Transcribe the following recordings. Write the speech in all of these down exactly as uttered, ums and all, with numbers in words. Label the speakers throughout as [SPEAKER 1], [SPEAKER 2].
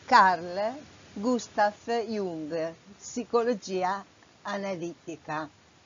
[SPEAKER 1] Carl Gustav Jung, psicologia analitica.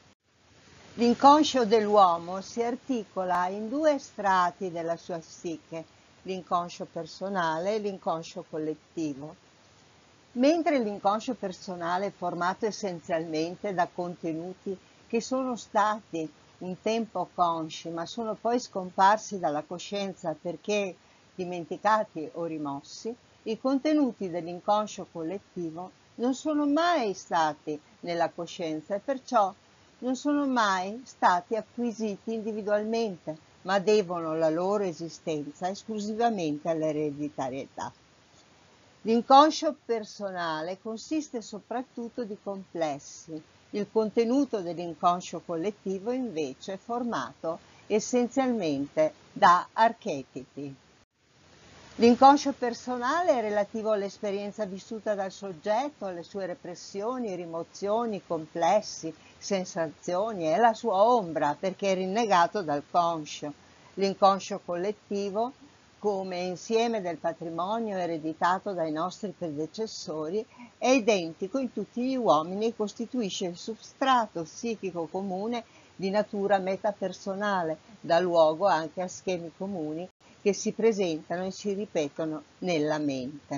[SPEAKER 1] L'inconscio dell'uomo si articola in due strati della sua psiche, l'inconscio personale e l'inconscio collettivo. Mentre l'inconscio personale è formato essenzialmente da contenuti che sono stati un tempo consci, ma sono poi scomparsi dalla coscienza perché dimenticati o rimossi, i contenuti dell'inconscio collettivo non sono mai stati nella coscienza e perciò non sono mai stati acquisiti individualmente, ma devono la loro esistenza esclusivamente all'ereditarietà. L'inconscio personale consiste soprattutto di complessi. Il contenuto dell'inconscio collettivo invece è formato essenzialmente da archetipi. L'inconscio personale è relativo all'esperienza vissuta dal soggetto, alle sue repressioni, rimozioni, complessi, sensazioni, è la sua ombra perché è rinnegato dal conscio. L'inconscio collettivo, come insieme del patrimonio ereditato dai nostri predecessori, è identico in tutti gli uomini e costituisce il substrato psichico comune di natura metapersonale, dà luogo anche a schemi comuni che si presentano e si ripetono nella mente.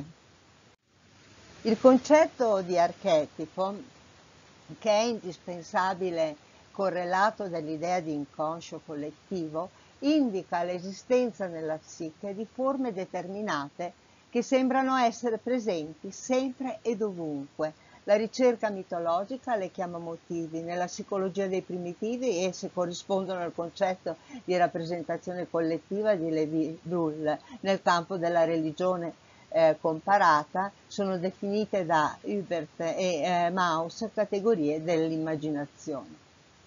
[SPEAKER 1] Il concetto di archetipo, che è indispensabile correlato dall'idea di inconscio collettivo, indica l'esistenza nella psiche di forme determinate che sembrano essere presenti sempre e dovunque. La ricerca mitologica le chiama motivi, nella psicologia dei primitivi esse corrispondono al concetto di rappresentazione collettiva di Lévi-Bruhl. Nel campo della religione eh, comparata sono definite da Hubert e eh, Mauss categorie dell'immaginazione.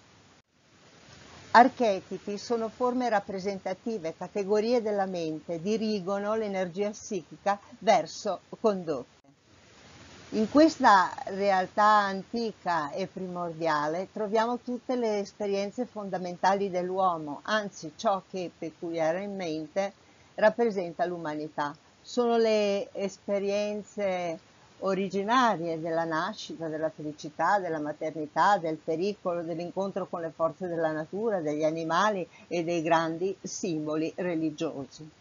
[SPEAKER 1] Archetipi sono forme rappresentative, categorie della mente, dirigono l'energia psichica verso condotte. In questa realtà antica e primordiale troviamo tutte le esperienze fondamentali dell'uomo, anzi ciò che peculiarmente rappresenta l'umanità. Sono le esperienze originarie della nascita, della felicità, della maternità, del pericolo, dell'incontro con le forze della natura, degli animali e dei grandi simboli religiosi.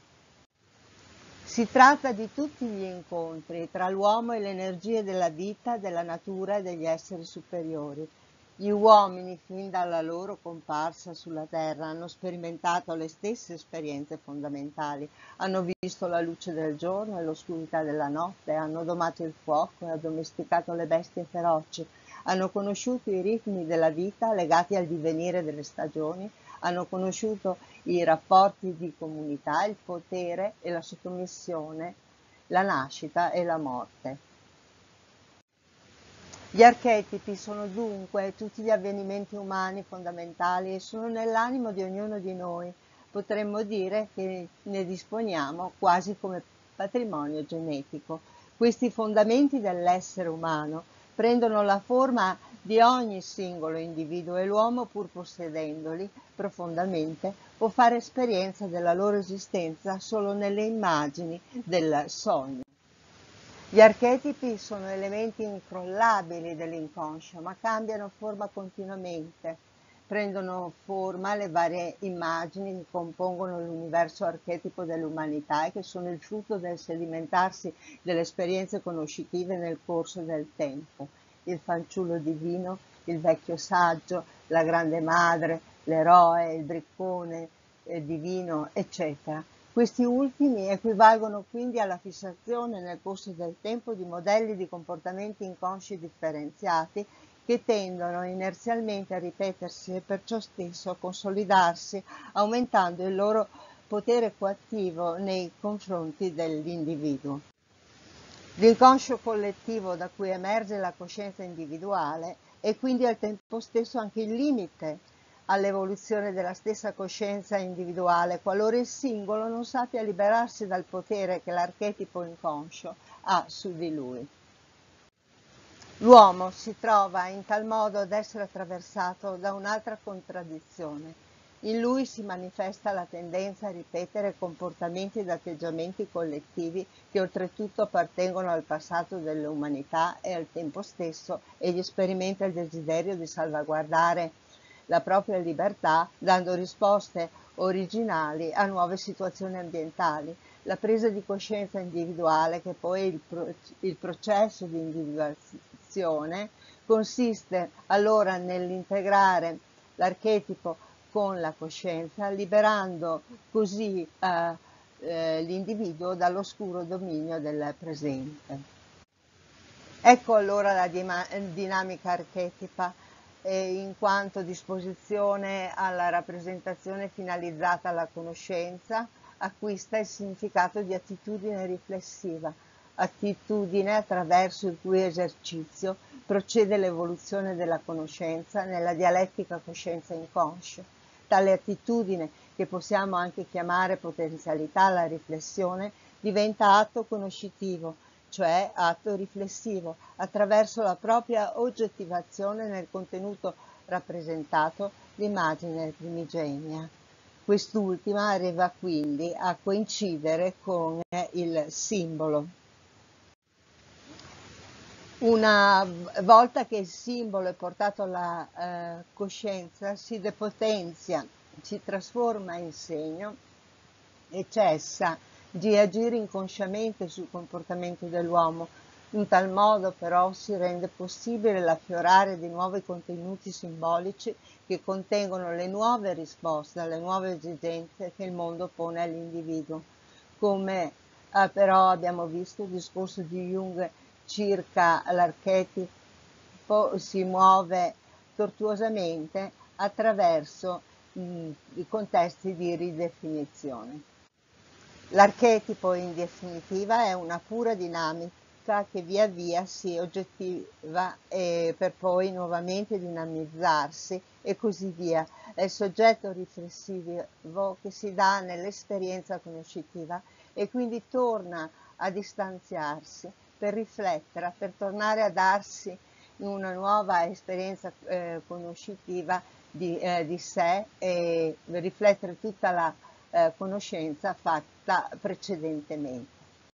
[SPEAKER 1] Si tratta di tutti gli incontri tra l'uomo e le energie della vita, della natura e degli esseri superiori. Gli uomini, fin dalla loro comparsa sulla terra, hanno sperimentato le stesse esperienze fondamentali, hanno visto la luce del giorno e l'oscurità della notte, hanno domato il fuoco e addomesticato le bestie feroci, hanno conosciuto i ritmi della vita legati al divenire delle stagioni, hanno conosciuto i rapporti di comunità, il potere e la sottomissione, la nascita e la morte. Gli archetipi sono dunque tutti gli avvenimenti umani fondamentali e sono nell'animo di ognuno di noi. Potremmo dire che ne disponiamo quasi come patrimonio genetico. Questi fondamenti dell'essere umano prendono la forma di ogni singolo individuo e l'uomo, pur possedendoli profondamente, può fare esperienza della loro esistenza solo nelle immagini del sogno. Gli archetipi sono elementi incrollabili dell'inconscio, ma cambiano forma continuamente. Prendono forma le varie immagini che compongono l'universo archetipo dell'umanità e che sono il frutto del sedimentarsi delle esperienze conoscitive nel corso del tempo. Il fanciullo divino, il vecchio saggio, la grande madre, l'eroe, il briccone eh, divino, eccetera. Questi ultimi equivalgono quindi alla fissazione nel corso del tempo di modelli di comportamenti inconsci differenziati che tendono inerzialmente a ripetersi e perciò stesso a consolidarsi, aumentando il loro potere coattivo nei confronti dell'individuo. L'inconscio collettivo da cui emerge la coscienza individuale è quindi al tempo stesso anche il limite all'evoluzione della stessa coscienza individuale, qualora il singolo non sappia liberarsi dal potere che l'archetipo inconscio ha su di lui. L'uomo si trova in tal modo ad essere attraversato da un'altra contraddizione. In lui si manifesta la tendenza a ripetere comportamenti ed atteggiamenti collettivi che oltretutto appartengono al passato dell'umanità e al tempo stesso egli sperimenta il desiderio di salvaguardare la propria libertà dando risposte originali a nuove situazioni ambientali. La presa di coscienza individuale, che poi è il, pro- il processo di individuazione, consiste allora nell'integrare l'archetipo con la coscienza, liberando così eh, eh, l'individuo dall'oscuro dominio del presente. Ecco allora la dinamica archetipa, eh, in quanto disposizione alla rappresentazione finalizzata alla conoscenza, acquista il significato di attitudine riflessiva, attitudine attraverso il cui esercizio procede l'evoluzione della conoscenza nella dialettica coscienza-inconscio. Tale attitudine, che possiamo anche chiamare potenzialità alla riflessione, diventa atto conoscitivo, cioè atto riflessivo, attraverso la propria oggettivazione nel contenuto rappresentato, l'immagine primigenia. Quest'ultima arriva quindi a coincidere con il simbolo. Una volta che il simbolo è portato alla eh, coscienza, si depotenzia, si trasforma in segno e cessa di agire inconsciamente sul comportamento dell'uomo. In tal modo però si rende possibile l'affiorare di nuovi contenuti simbolici che contengono le nuove risposte alle nuove esigenze che il mondo pone all'individuo. Come eh, però abbiamo visto, il discorso di Jung circa l'archetipo si muove tortuosamente attraverso mh, i contesti di ridefinizione. L'archetipo in definitiva è una pura dinamica che via via si oggettiva e per poi nuovamente dinamizzarsi e così via. È il soggetto riflessivo che si dà nell'esperienza conoscitiva e quindi torna a distanziarsi per riflettere, per tornare a darsi una nuova esperienza eh, conoscitiva di, eh, di sé e riflettere tutta la eh, conoscenza fatta precedentemente.